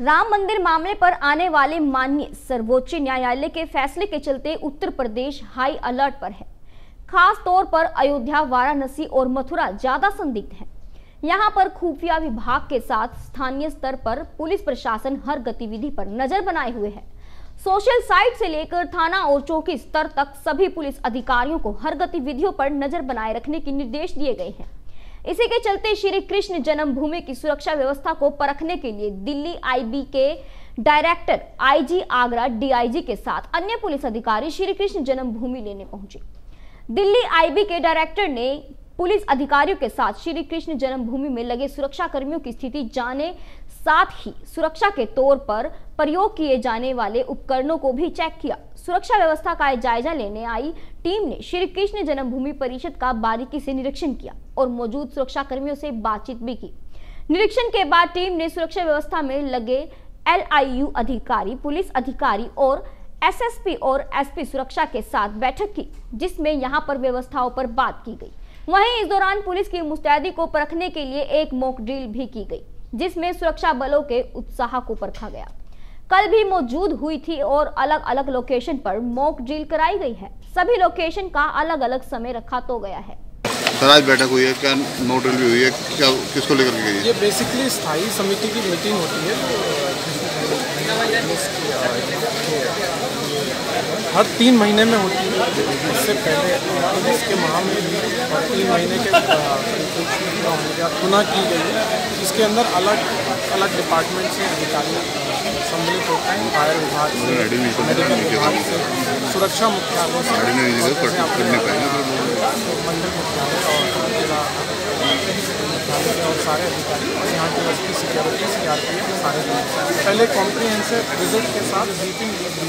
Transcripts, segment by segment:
राम मंदिर मामले पर आने वाले माननीय सर्वोच्च न्यायालय के फैसले के चलते उत्तर प्रदेश हाई अलर्ट पर है। खास तौर पर अयोध्या, वाराणसी और मथुरा ज्यादा संदिग्ध है। यहां पर खुफिया विभाग के साथ स्थानीय स्तर पर पुलिस प्रशासन हर गतिविधि पर नजर बनाए हुए है। सोशल साइट से लेकर थाना और चौकी स्तर तक सभी पुलिस अधिकारियों को हर गतिविधियों पर नजर बनाए रखने के निर्देश दिए गए हैं। इसी के चलते श्री कृष्ण जन्मभूमि की सुरक्षा व्यवस्था को परखने के लिए दिल्ली आईबी के डायरेक्टर, आईजी आगरा, डीआईजी के साथ अन्य पुलिस अधिकारी श्री कृष्ण जन्मभूमि लेने पहुंचे। दिल्ली आईबी के डायरेक्टर ने पुलिस अधिकारियों के साथ श्री कृष्ण जन्मभूमि में लगे सुरक्षा कर्मियों की स्थिति जाने, साथ ही सुरक्षा के तौर पर प्रयोग किए जाने वाले उपकरणों को भी चेक किया। सुरक्षा व्यवस्था का जायजा लेने आई टीम ने श्री कृष्ण जन्मभूमि परिषद का बारीकी से निरीक्षण किया और मौजूद सुरक्षा कर्मियों से बातचीत भी की। निरीक्षण के बाद टीम ने सुरक्षा व्यवस्था में लगे LIU अधिकारी, पुलिस अधिकारी और SSP और SP सुरक्षा के साथ बैठक की, जिसमें यहां पर व्यवस्थाओं पर बात की गई। वहीं इस दौरान पुलिस की मुस्तैदी को परखने के लिए एक मॉक ड्रिल भी की गई, जिसमें सुरक्षा बलों के उत्साह को परखा गया। कल भी मौजूद हुई थी और अलग अलग लोकेशन पर मॉक ड्रिल कराई गई है। सभी लोकेशन का अलग अलग समय रखा तो गया है। सर, आज बैठक हुई है, क्या मॉक ड्रिल भी हुई है, क्या किसको लेकर के गई है? ये बेसिकली स्थायी समिति की मीटिंग होती है हर 3 महीने में होती है। इससे पहले पुलिस के माह में 3 महीने के पुनः की गई है। इसके अंदर अलग अलग डिपार्टमेंट से अधिकारी सम्मिलित होते हैं। फायर विभाग से, मेडिकल विभाग से, सुरक्षा मुख्यालय से, मंडल मुख्यालय और सारे अधिकारी और यहाँ के SP सिक्योरिटी, CRPF सारे पहले कॉम्प्रिहेंसिव विजिट के साथ ब्रीफिंग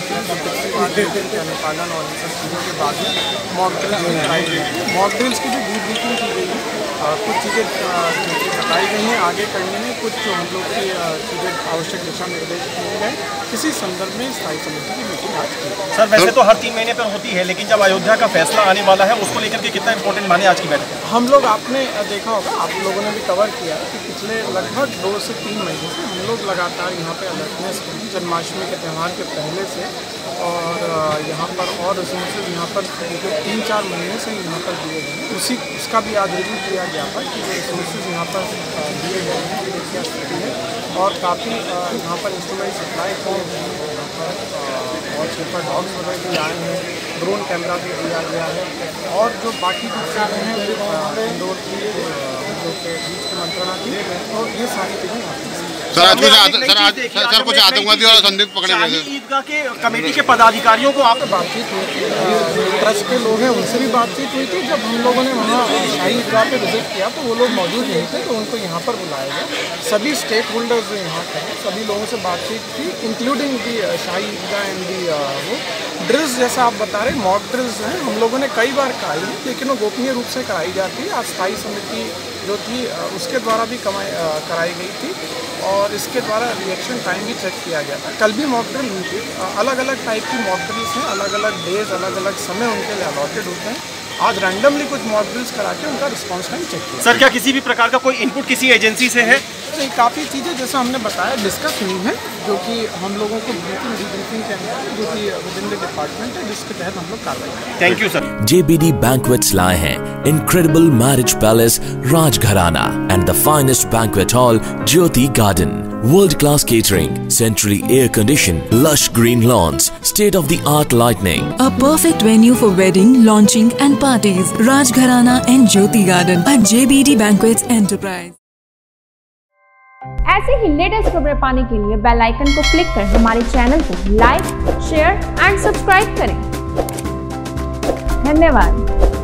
के अनुपालन और इन सब चीज़ों के बाद में मॉक ड्रिल्स कराई गई है। मॉक ड्रिल्स की भी ब्रीफिंग की गई है। कुछ चीज़ें बताई गई हैं आगे करने में, कुछ जो हम लोग की चीज़ें आवश्यक दिशा निर्देश दिए गए। इसी संदर्भ में स्थायी समिति की मीटिंग आज की। सर, वैसे तो हर 3 महीने पर होती है, लेकिन जब अयोध्या का फैसला आने वाला है उसको लेकर के कितना इंपॉर्टेंट माने आज की बैठक? हम लोग, आपने देखा होगा, आप लोगों ने भी कवर किया है कि पिछले लगभग 2 से 3 महीने से हम लोग लगातार यहाँ पे अलर्टनेस जन्माष्टमी के त्यौहार के पहले से, और यहाँ पर और रिसोर्सेज यहाँ पर 3-4 महीने से यहाँ पर दिए गए हैं। उसका भी आज रिव्यू किया गया था कि जो रिसोर्सेज यहाँ पर दिए गए हैं क्या स्थिति है, और काफ़ी यहाँ पर इंस्ट्रूमेंट सप्लाई फॉर्म यहाँ पर और सुपर डॉग्स वगैरह भी आए हैं, ड्रोन कैमरा भी दिया गया है, और जो बाकी जो चीज़ें हैं इंडोर की के बीच की मंत्रणा की, तो ये सारी चीज़ें सर कुछ आतंकवादी और संदिग्ध पकड़े गए थे। ईदगाह के कमेटी के पदाधिकारियों को आप बातचीत हुई थी, ट्रस्ट के लोग हैं उनसे भी बातचीत हुई थी। जब हम लोगों ने वहाँ शाही ईदगाह पे विजिट किया तो वो लोग मौजूद नहीं थे, तो उनको यहाँ पर बुलाया गया। सभी स्टेक होल्डर्स जो यहाँ थे, सभी लोगों से बातचीत की, including the Shahi Idgah and the वो ड्रिल्स, जैसा आप बता रहे मॉक ड्रिल्स हैं, हम लोगों ने कई बार कराई है, लेकिन वो गोपनीय रूप से कराई जाती है। आज स्थायी समिति जो थी उसके द्वारा भी कराई गई थी, और इसके द्वारा रिएक्शन टाइम भी चेक किया गया था। कल भी मॉक ड्रिल हुई थी। अलग अलग टाइप की मॉक ड्रिल्स हैं, अलग अलग डेज, अलग अलग समय उनके लिए अलॉटेड होते हैं। आज रैंडमली कुछ मॉक ड्रिल्स करा के उनका रिस्पॉन्स टाइम चेक किया। सर, क्या किसी भी प्रकार का कोई इनपुट किसी एजेंसी से है? तो काफ़ी चीज़ें जैसा हमने बताया डिस्कस हुई हैं, जो कि हम लोगों को ब्रीफिंग के अंदर जो कि विदिन द डिपार्टमेंट है, जिसके तहत हम लोग कार्रवाई करें। Thank you sir. JBD Banquets लाए हैं incredible marriage palace Rajgharana and the finest banquet hall Jyoti Garden. World-class catering, centrally air-conditioned, lush green lawns, state-of-the-art lighting. A perfect venue for wedding, launching and parties. Rajgharana and Jyoti Garden at JBD Banquets Enterprise. ऐसे ही latest खबरें पाने के लिए bell icon को click कर हमारे channel को like, share and subscribe करें। धन्यवाद।